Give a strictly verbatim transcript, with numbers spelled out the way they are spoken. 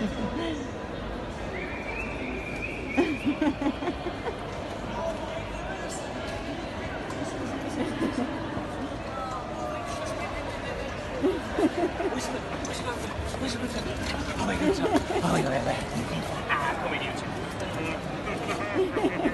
Oh my god, oh my god. Ah, come here, you two.